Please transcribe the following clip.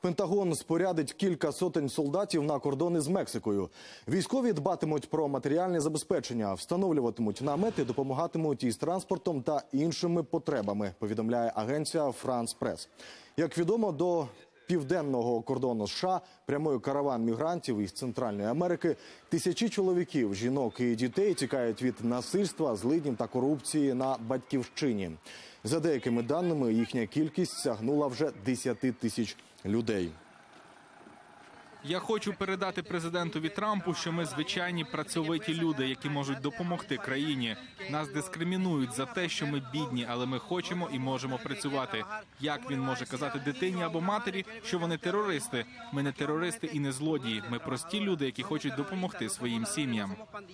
Пентагон спорядить кілька сотень солдатів на кордони з Мексикою. Військові дбатимуть про матеріальне забезпечення, встановлюватимуть намети, допомагатимуть із транспортом та іншими потребами, повідомляє агенція «Франс Прес». Як відомо, до південного кордону США прямує караван мігрантів із Центральної Америки. Тисячі чоловіків, жінок і дітей тікають від насильства, злиднів та корупції на батьківщині. За деякими даними, їхня кількість сягнула вже 10 тисяч людей. Я хочу передати президентові Трампу, що ми звичайні працьовиті люди, які можуть допомогти країні. Нас дискримінують за те, що ми бідні, але ми хочемо і можемо працювати. Як він може казати дитині або матері, що вони терористи? Ми не терористи і не злодії. Ми прості люди, які хочуть допомогти своїм сім'ям.